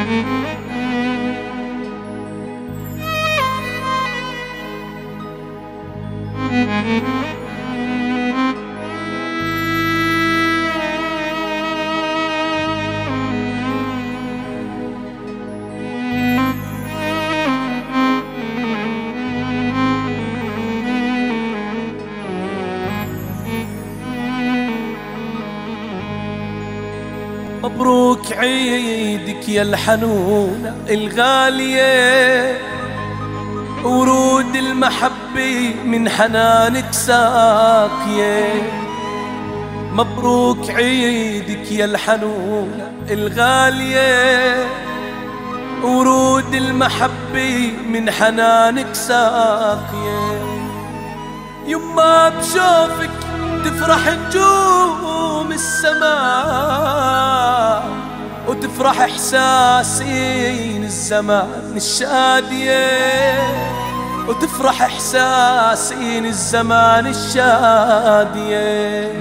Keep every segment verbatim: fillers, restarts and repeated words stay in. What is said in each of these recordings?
مبروك عيدك يا الحنونة الغالية، ورود المحبة من حنانك ساقية. مبروك عيدك يا الحنونة الغالية، ورود المحبة من حنانك ساقية. يما بشوفك تفرح نجوم السماء، وتفرح احساسين الزمان الشادية، وتفرح احساسين الزمان الشادية.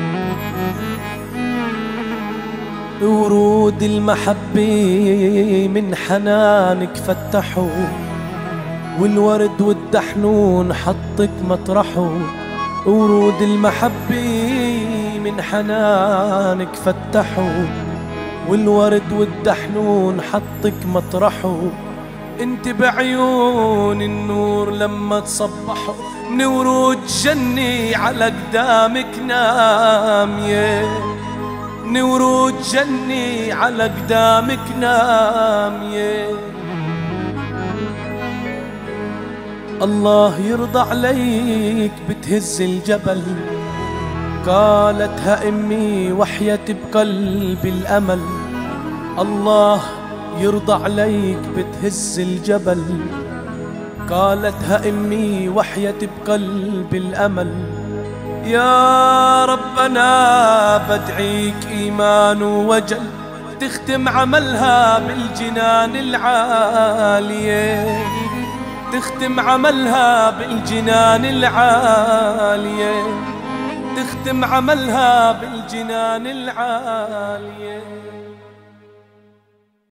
ورود المحبة من حنانك فتحوا، والورد والدحنون حطك مطرحه. ورود المحبة من حنانك فتحوا، والورد والدحنون حطك مطرحه. انت بعيون النور لما تصبحوا، من ورود جني على قدامك نامية، من ورود جني على قدامك نامية. الله يرضى عليك بتهز الجبل، قالتها أمي وحيت بقلب الأمل. الله يرضى عليك بتهز الجبل، قالتها أمي وحيت بقلب الأمل. يا ربنا بدعيك إيمان ووجل، تختم عملها بالجنان العالية، تختم عملها بالجنان العالية، تختم عملها بالجنان العالية.